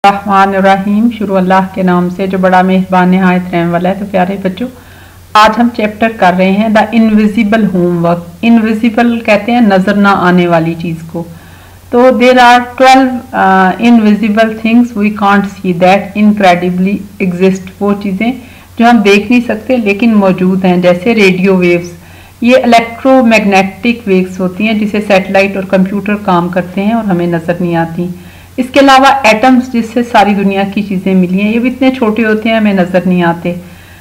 रहमानिर्रहीम। शुरू अल्लाह के नाम से जो बड़ा मेहरबान नहायत रहम वाला है। तो प्यारे बच्चों, आज हम चैप्टर कर रहे हैं द इनविजिबल होमवर्क। इनविजिबल कहते हैं नजर ना आने वाली चीज को। तो there are 12 invisible things we can't see that incredibly exist. वो चीजें जो हम देख नहीं सकते लेकिन मौजूद हैं, जैसे रेडियो वेव्स। ये इलेक्ट्रोमैग्नेटिक वेव्स होती हैं जिसे सैटेलाइट और कंप्यूटर काम करते हैं और हमें नजर नहीं आती। इसके अलावा एटम्स जिससे सारी दुनिया की चीजें मिली हैं, ये भी इतने छोटे होते हैं हमें नजर नहीं आते।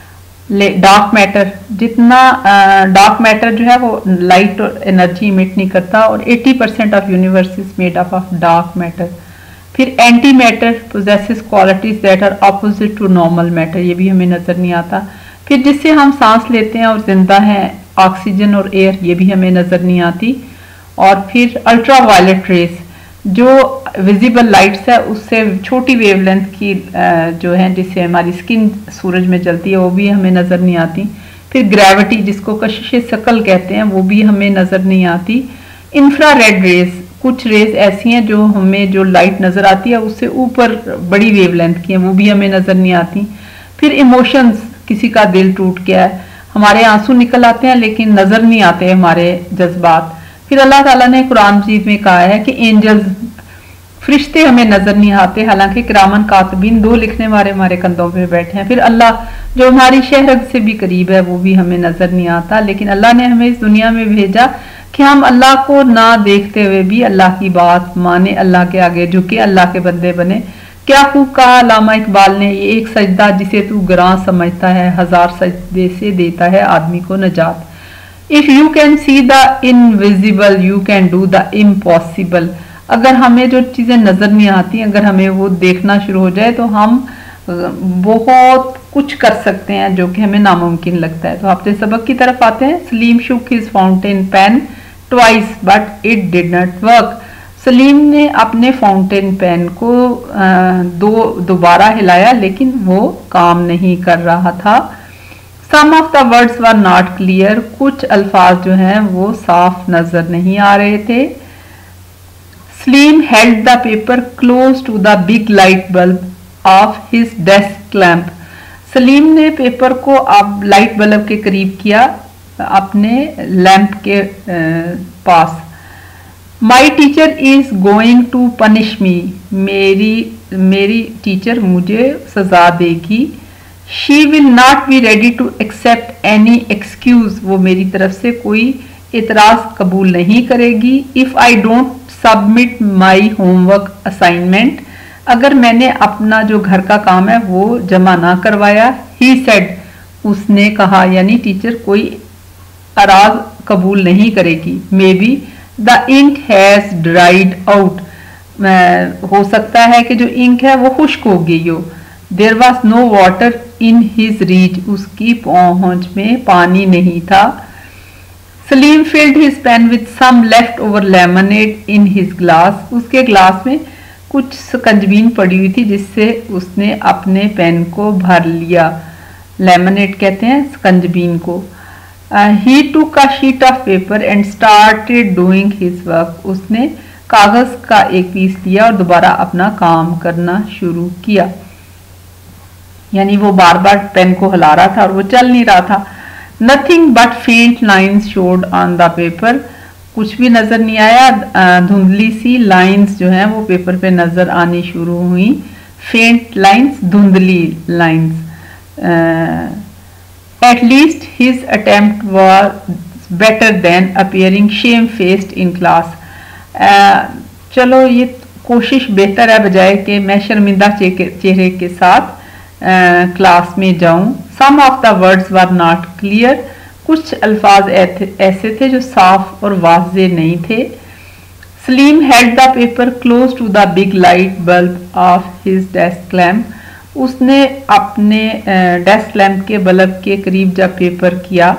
डार्क मैटर, जितना डार्क मैटर जो है वो लाइट और एनर्जी इमिट नहीं करता और 80% of universe is made up of dark matter. फिर anti matter possesses qualities that are opposite to normal matter, ये भी हमें नजर नहीं आता। फिर जिससे हम सांस लेते हैं और जिंदा हैं, ऑक्सीजन और एयर, ये भी हमें नजर नहीं आती। और फिर अल्ट्रा वायलेट रेस, जो विजिबल लाइट्स है उससे छोटी वेवलेंथ की जो है जिससे हमारी स्किन सूरज में जलती है, वो भी हमें नजर नहीं आती। फिर ग्रेविटी, जिसको कशिश शकल कहते हैं, वो भी हमें नजर नहीं आती। इंफ्रारेड रेस, कुछ रेस ऐसी हैं जो हमें जो लाइट नजर आती है उससे ऊपर बड़ी वेवलेंथ की हैं, वो भी हमें नजर नहीं आती। फिर इमोशंस, किसी का दिल टूट गया है, हमारे आंसू निकल आते हैं लेकिन नजर नहीं आते हमारे जज्बात। फिर अल्लाह ताला ने कुरान मजीद में कहा है कि एंजल्स, फरिश्ते हमें नजर नहीं आते, हालांकि किरामन कातिबीन 2 लिखने वाले हमारे कंधों पे बैठे हैं। फिर अल्लाह जो हमारी शहरग से भी करीब है, वो भी हमें नजर नहीं आता। लेकिन अल्लाह ने हमें इस दुनिया में भेजा कि हम अल्लाह को ना देखते हुए भी अल्लाह की बात माने, अल्लाह के आगे झुके, अल्लाह के बंदे बने। क्या खूब कहा अल्लामा इकबाल ने, ये एक सजदा जिसे तू ग्रां समझता है, 1000 सजदे से देता है आदमी को नजात। If you can see the invisible you can do the impossible. अगर हमें जो चीजें नजर नहीं आती, अगर हमें वो देखना शुरू हो जाए तो हम बहुत कुछ कर सकते हैं जो कि हमें नामुमकिन लगता है। तो आपसे सबक की तरफ आते हैं। Salim shook his fountain pen twice but it did not work. Salim ने अपने फाउंटेन पेन को दोबारा हिलाया लेकिन वो काम नहीं कर रहा था। Some of the words were not clear, कुछ अल्फाज जो हैं वो साफ नजर नहीं आ रहे थे। Salim held the paper close to the big light bulb of his desk lamp. Salim ने पेपर को अब लाइट बल्ब के करीब किया, अपने लैंप के पास। My teacher is going to punish me, मेरी टीचर मुझे सजा देगी। She will not be ready to accept any excuse, वो मेरी तरफ से कोई इतराज कबूल नहीं करेगी। If I don't submit my homework assignment, अगर मैंने अपना जो घर का काम है वो जमा ना करवाया। ही सेड, उसने कहा, यानी टीचर कोई अराज कबूल नहीं करेगी। Maybe the ink has dried out, हो सकता है कि जो इंक है वो खुश्क हो गई हो। There was no water in his reach, उसकी पहुंच में पानी नहीं था। Salim filled his pen with some left over lemonade in his glass, उसके ग्लास में कुछ सकंजबीन पड़ी हुई थी जिससे उसने अपने पेन को भर लिया। लेमनेड कहते हैं सकंजबीन को। He took a sheet of paper and started doing his work, उसने कागज का एक पीस लिया और दोबारा अपना काम करना शुरू किया। यानी वो बार बार पेन को हिला रहा था और वो चल नहीं रहा था। Nothing but faint lines showed on the paper, कुछ भी नजर नहीं आया, धुंधली सी लाइंस जो हैं वो पेपर पे नजर आनी शुरू हुई। फेंट लाइंस, धुंधली lines. At least his attempt was better than appearing shamefaced in class. चलो ये कोशिश बेहतर है बजाय कि मैं शर्मिंदा चेहरे के साथ क्लास में जाऊं। Some of the words were not clear, कुछ अल्फाज ऐसे थे जो साफ और वाज़े नहीं थे। Salim held the paper close to the big light bulb of his desk lamp, उसने अपने डेस्क लैम्प के बल्ब के करीब जब पेपर किया।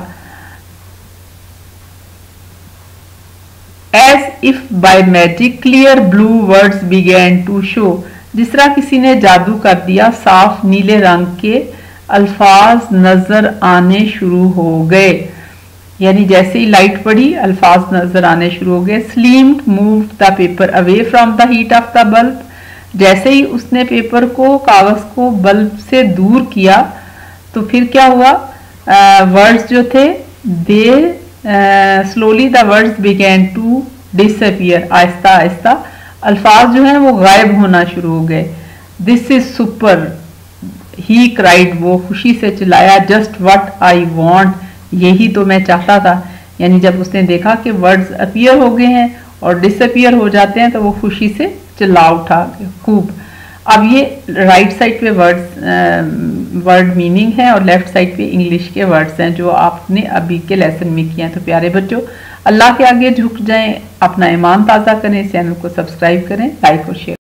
As if by magic clear blue words began to show, जिस तरह किसी ने जादू कर दिया, साफ नीले रंग के अल्फाज नजर आने शुरू हो गए। यानी जैसे ही लाइट पड़ी अल्फाज नजर आने शुरू हो गए। Salim move the paper away from the heat of the bulb, जैसे ही उसने पेपर को, कागज को बल्ब से दूर किया तो फिर क्या हुआ, वर्ड्स जो थे they slowly the words began to disappear, आहिस्ता आहिस्ता अल्फाज जो हैं वो गायब होना शुरू हो गए। This is super, he cried, वो खुशी से चिल्लाया, जस्ट व्हाट आई वांट, यही तो मैं चाहता था। यानी जब उसने देखा कि वर्ड्स अपीयर हो गए हैं और डिसअपियर हो जाते हैं तो वो खुशी से चिल्ला उठा खूब। अब ये राइट साइड पे वर्ड मीनिंग है और लेफ्ट साइड पे इंग्लिश के वर्ड्स हैं जो आपने अभी के लेसन में किए हैं। तो प्यारे बच्चों, अल्लाह के आगे झुक जाएं, अपना ईमान ताज़ा करें, चैनल को सब्सक्राइब करें, लाइक और शेयर।